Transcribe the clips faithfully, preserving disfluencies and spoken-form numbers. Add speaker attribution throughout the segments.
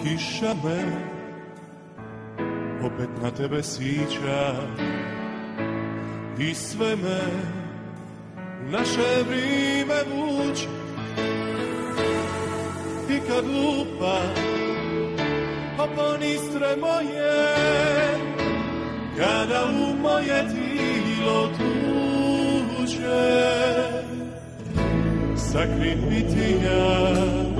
Speaker 1: kiša me opet na tebe sića i sve me u naše vrijeme vuče. I kad lupa oponistre moje, kada u moje tilo tuče, sakrit bitinja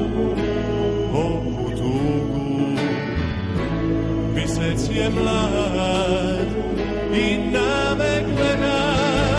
Speaker 1: ovu tugu. Mjesec je mlad i na me gleda,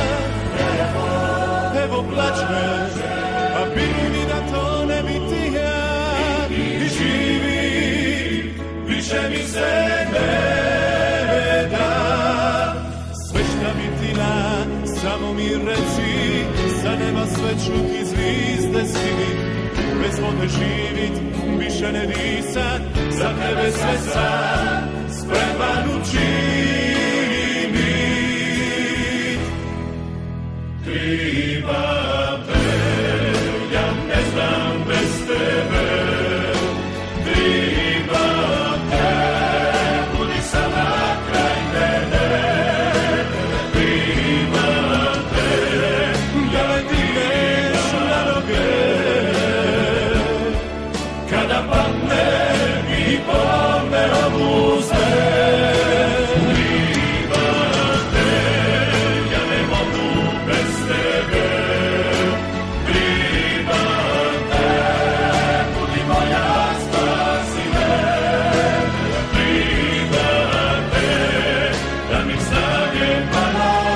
Speaker 1: evo plače, a bili da to ne biti ja. I živi, više mi se ne da. Sve šta bitina, samo mi reci, sa neba sve čuti zvizde svi. Bez vode živit, više ne disat, za tebe sve sad spreman učinit. Triba te, ja ne znam bez tebe. Triba te, budi sama kraj mene. Triba te, da me digneš na noge. Kada padne i pomne obuzme. Triba te, ja ne mogu bez tebe. Triba te, budi moja spasi me. Triba te, da mi snage malo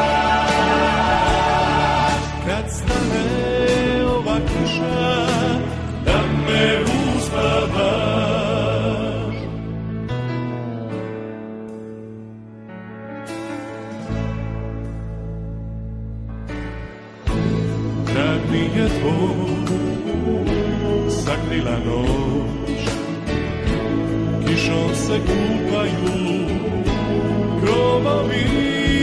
Speaker 1: daš. Kad stane ova kiša, da me uspavaš. Kad mi je tvoj sakrila noć, kišom se kupaju grobovi.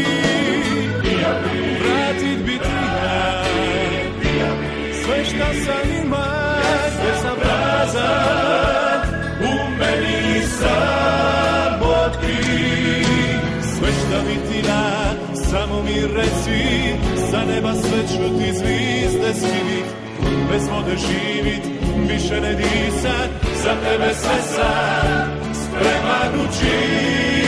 Speaker 1: Vratit bi ti ja sve šta sam ima, sve sam prazan, u meni samotki. Sve šta bi ti da, samo mi reci, sa neba sve čuti zvizde svit. Bez vode živit, više ne disat, za tebe sve sad spreman učinit.